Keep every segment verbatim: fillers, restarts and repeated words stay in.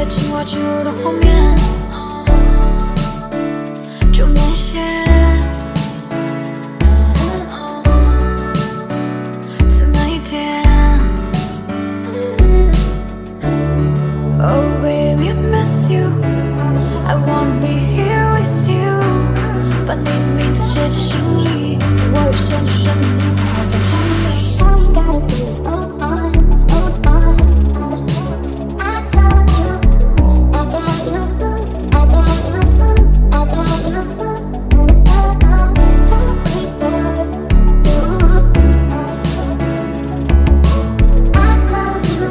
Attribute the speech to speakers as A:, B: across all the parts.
A: 切情话进入的画面，就那些自每天。Oh baby, I miss you. I wanna be here with you. 把你的名字写进心里，我有先去选你，我在心里。All you gotta do is hold on, hold on. I told you, I got you, I got you, I got you. Oh, oh, happy boy, you. I told you,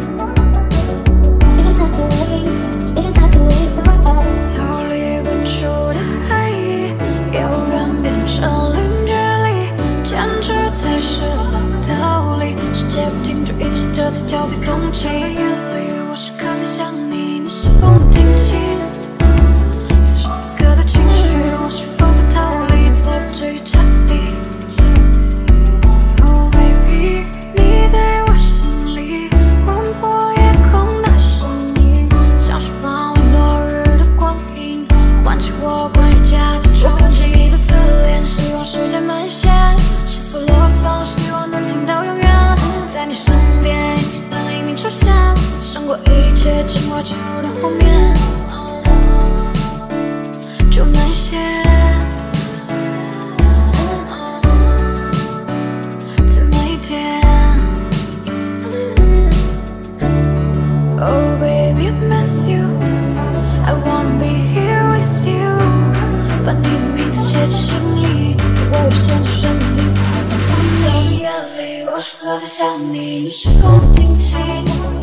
A: it's not too late, it's not too late for us. 逃离本就的爱意，遥远变成零距离，坚持才是道理。世界不停止运行着，在交替空气。夜里，我时刻在想你，你是否能听清？此时此刻的情绪，我是否能逃离，才不至于彻底。Oh baby， 你在我心里，划破夜空的声音，像是傍晚落日的光影，唤起我关于家的憧憬。的自恋，希望世界满线，线索落丧，希望能听到永远。在你身边，一起的黎明出现，胜过一切情话进入的画面，就那些自每天。Oh baby, I miss you. I wanna be here with you. 把你的名字写进心里，在我有限的生命。在夜里，我时刻在想你，你是否能听清？